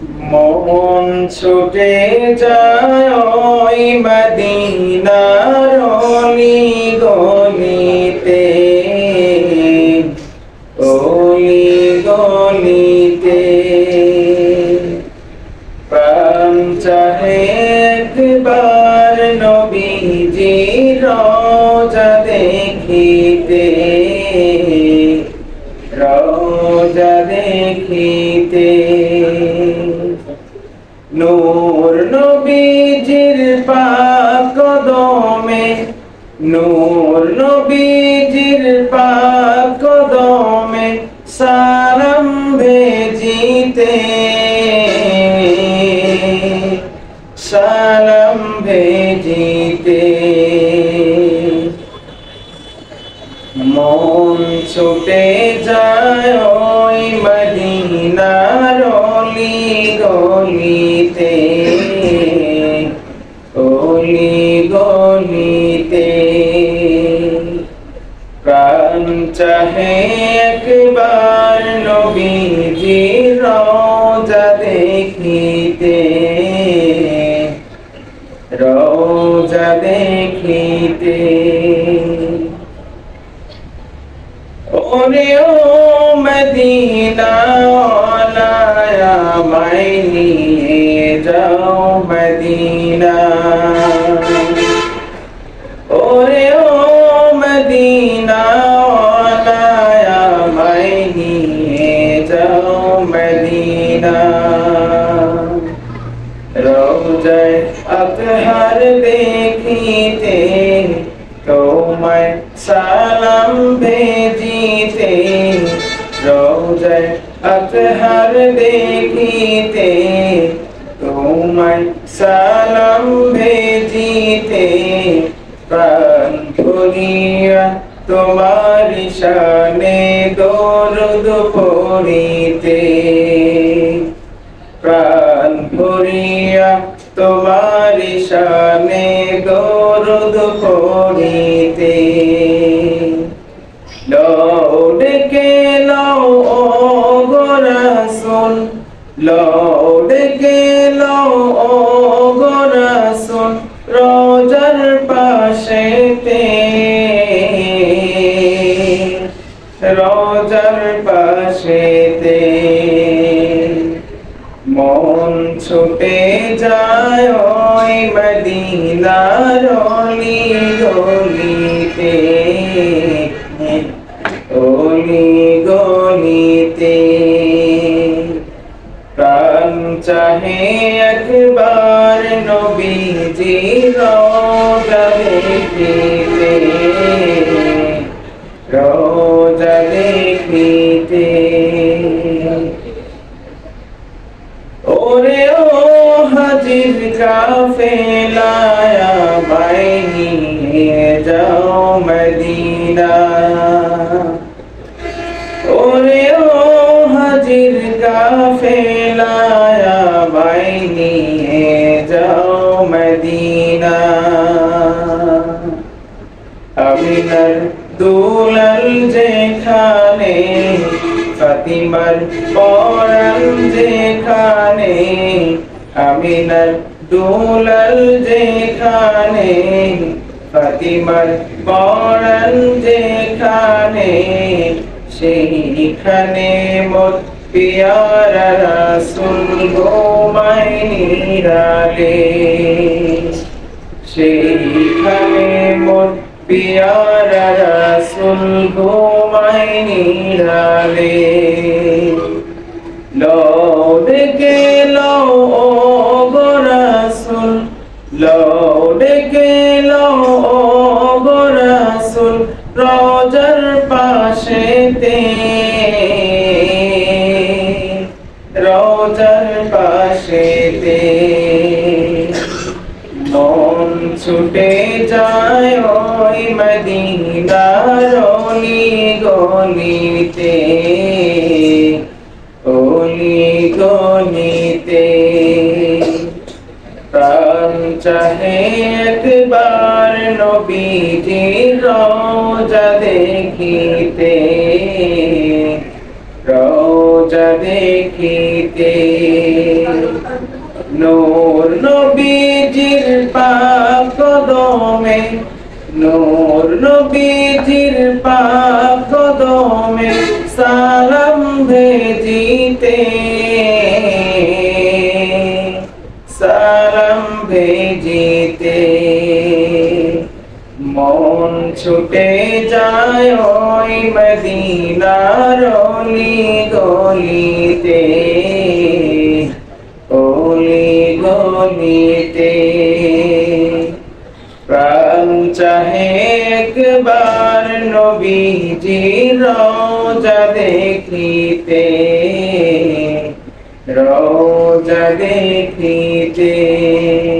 মন ছুটে যায় ওই মদিনার অলি গলিতে, অলি গলিতে। প্রাণ চাহে একবার নবীজির রওজা দেখিতে, রওজা দেখিতে। নূর নবীজির পাক কদমে, নূর নবীজির পাক কদমে সালাম ভেজিতে, সালাম ভেজিতে। মন ছুটে যায় ওই মদিনার অলি গলিতে, অলি গলিতে। প্রাণ চাহে একবার নবীজির রওজা দেখিতে, রওজা দেখিতে। ওরে ও মদিনা ওয়ালা আমায় নিয়ে যাও মদিনা, ওরে ও মদিনা ওয়ালা আমায় নিয়ে যাও মদিনা। রওজায়ে আতহার দেখিতে তোমায় সালাম ভেজিতে, রওজায়ে আতহার দেখিতে তোমায় সালাম ভেজিতে। প্রাণ ভরিয়া তোমার শানে দরুদ পড়িতে, প্রাণ ভরিয়া তোমার শানে দরুদ পড়িতে। লও ডেকে লও ও গো রাসূল, লও ডেকে লও ও গো রাসূল রওজার পাশেতে, রওজার পাশেতে। মন ছুটে যায় ওই মদিনার অলি গলিতে, অলি গলিতে। প্রাণ চাহে একবার নবীজির রওজা দেখিতে, রওজা দেখিতে। ওরে ও হাজির কাফেলা আমায় নিয়ে যাও মদিনা, ওরে ও হাজির কাফেলা আমায় নিয়ে যাও মদিনা। আমিনার দুলাল যেখানে, ফাতিমার পরাণ যেখানে, আমিনার দুলাল যেখানে, ফাতিমার পরাণ যেখানে, সেইখানে মোর পিয়ারা রাসূল ঘুমায় নিরালে, সেইখানে মোর পিয়ারা রাসূল ঘুমায় নিরালে। লও ডেকে লও ও গো রাসূল, লও ডেকে লও ও গো রাসূল রওজার পাশেতে, রওজার পাশেতে। মন ছুটে যায় ওই মদিনার অলি গলিতে, অলি গলিতে। প্রাণ চাহে একবার নবীজির রওজা দেখিতে, রওজা দেখিতে। দেখিতে নূর নবীজির পাক কদমে নূর নবীজির পাক কদমে সালাম ভেজিতে সালাম ভেজিতে মন ছুটে যায় ওই মদিনার অলি গলিতে অলি গলিতে প্রাণ চাহে একবার নবীজির রওজা দেখিতে রওজা দেখিতে